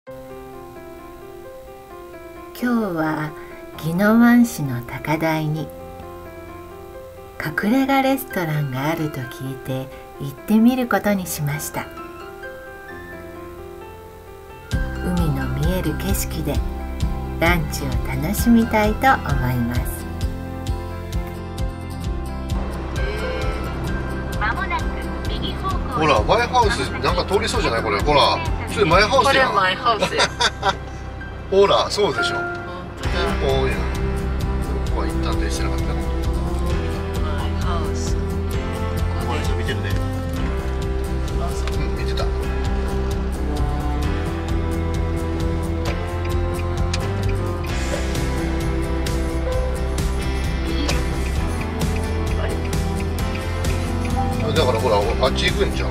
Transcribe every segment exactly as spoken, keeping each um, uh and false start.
今日は宜野湾市の高台に隠れ家レストランがあると聞いて行ってみることにしました。海の見える景色でランチを楽しみたいと思います。 ほら、マイハウスなんか通りそうじゃないこれ。ほら、それマイハウスやん。 これマイハウスや。 ほら、そうでしょ。 本当だ。 おーやん。ここは一旦停止してなかった。 マイハウス。 この人見てるね。うん、見てた。だからほら、あっち行くんじゃん。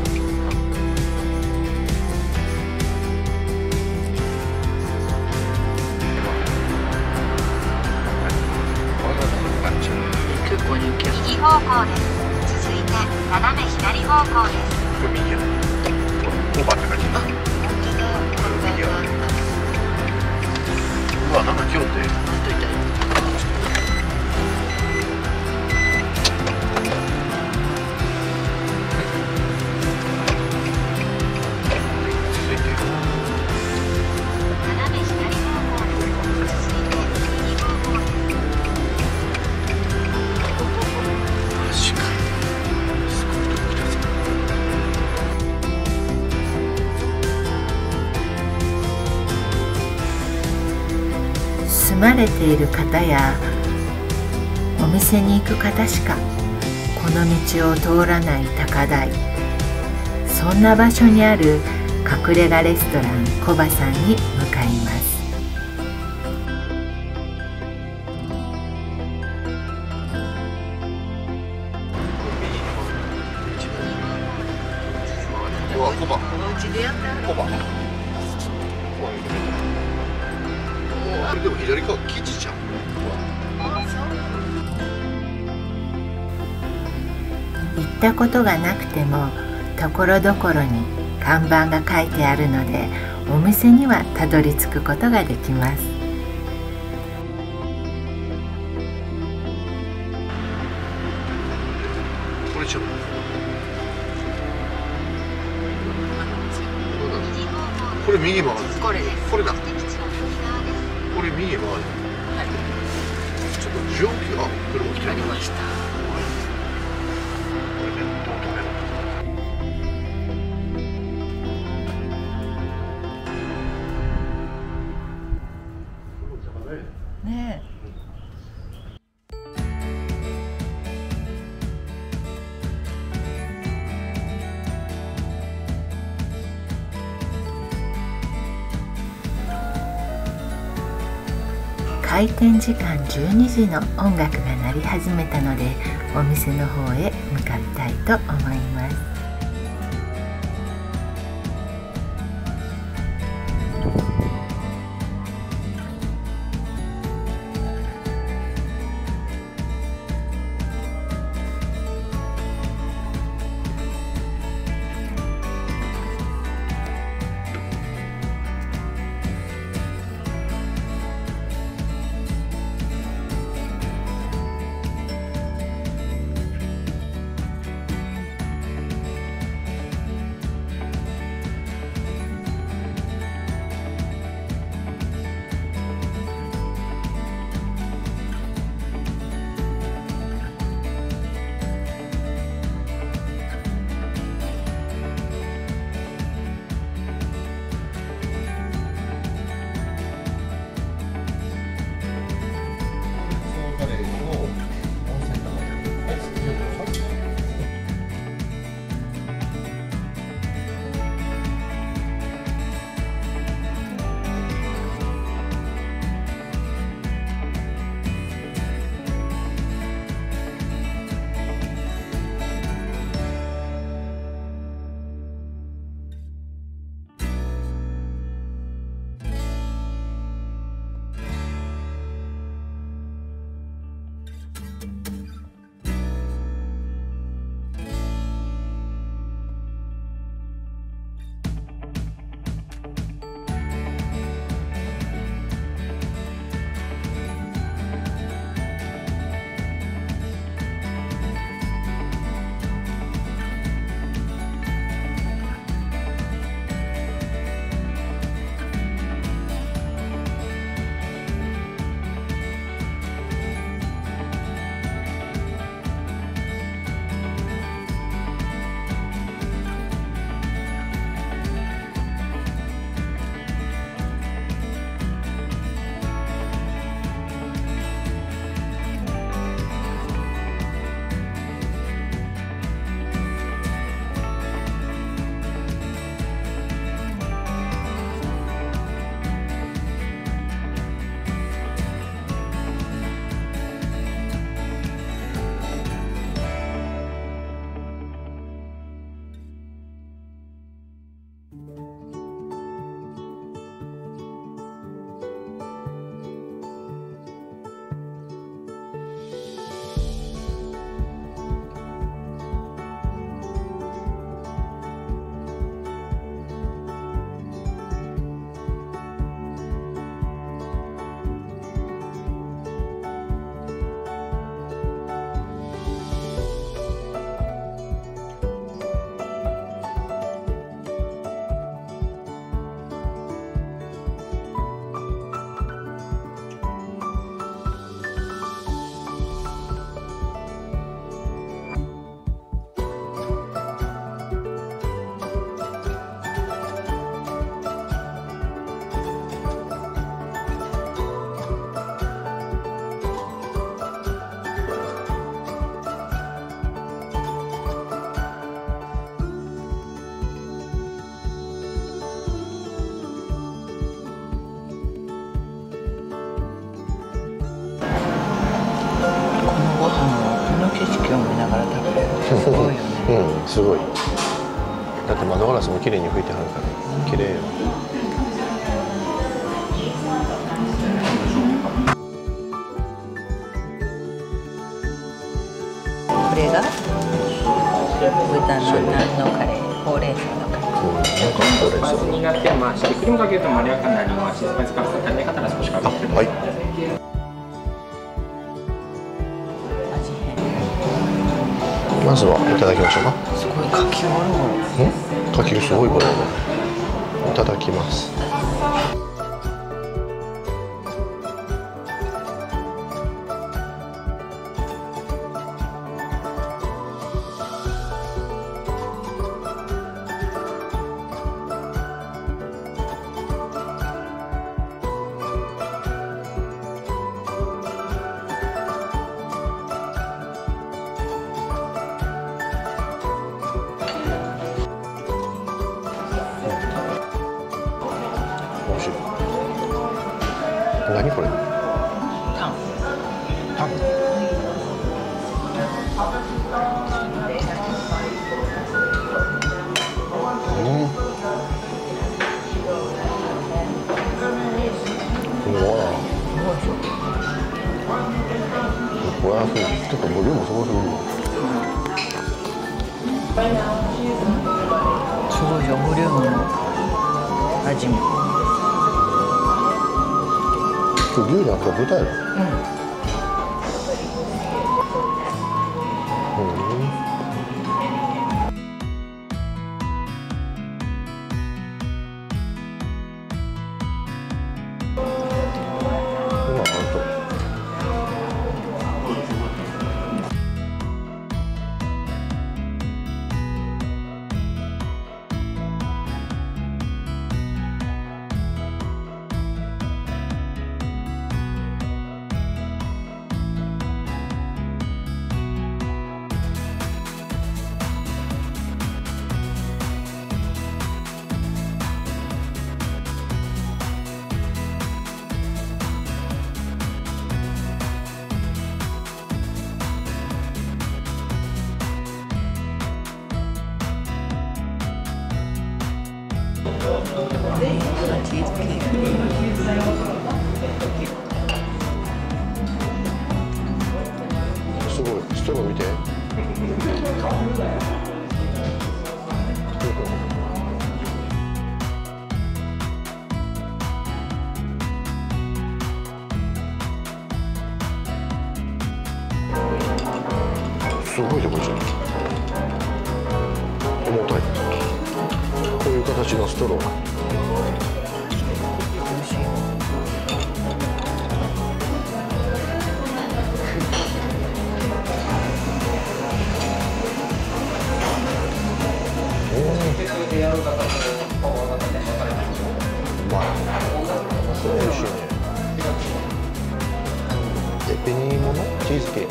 結構人気や。 右方向です。続いて斜め左方向です。 これ右や。オーバーって感じ。 あ、本当だ。 右や。うわ、なんか来よって。 本当痛い。 住まれている方やお店に行く方しかこの道を通らない高台、そんな場所にある隠れ家レストランコバさんに向かいます。 うわ、コバ。 お家でやってある。 コバ。これでも左側生地じゃん。 行ったことがなくてもところどころに看板が書いてあるのでお店にはたどり着くことができます。 これちょっと。これ右曲がる。 これです。 これだ。これ右曲がる。ちょっと蒸気が車来てる。 ありました。 これね、どう止めろ。 ね開店時間じゅうにじの音楽が鳴り始めたのでお店の方へ向かいたいと思います。 すごい。だって窓ガラスも綺麗に拭いてはるから綺麗よ。 これが豚の何のカレー、ほうれん草のカレー。 うん、なんかほうれん草になってまして、クリームかけるとまろやかになりますし、スパイスカツ食べ方が少し変わってくる。 はい。 味変。 まずはいただきましょうか。 すごいかきおろん？かきがすごいこれ。いただきます。美味しい。何これ？ タン。 タン。うん。うわ。これはそう。てかボリュームすごすぎる。 すごいよ、ボリュームも味も。 今日牛じゃなくて豚やろ。うん。今あと。 チーズケーキ。 すごい。ストロー見て。すごいでこっち。重たい。こういう形のストロー。美味しいね。で、紅芋のチーズケーキ。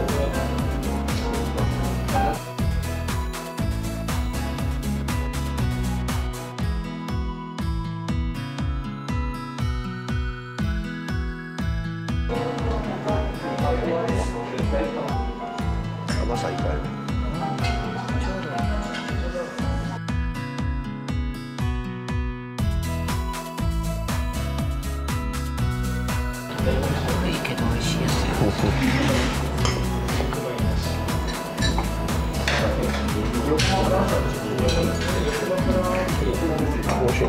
甘さいかよ。 いいけど美味しいやつよ。 美味しいね。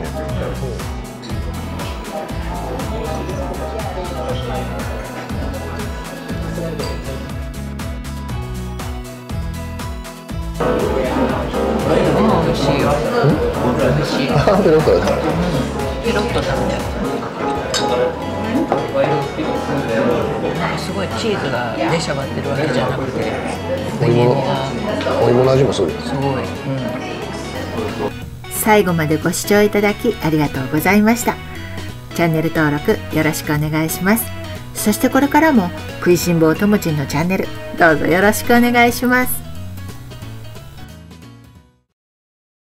うん、美味しいよ。美味しい。 あ、ペロッとだった。 ペロッと食べて。すごいチーズが出しゃばってるわけじゃなくて、 お芋のお芋の味もする。 すごい、うん、 最後までご視聴いただきありがとうございました。チャンネル登録よろしくお願いします。そしてこれからも食いしん坊ともちんのチャンネルどうぞよろしくお願いします。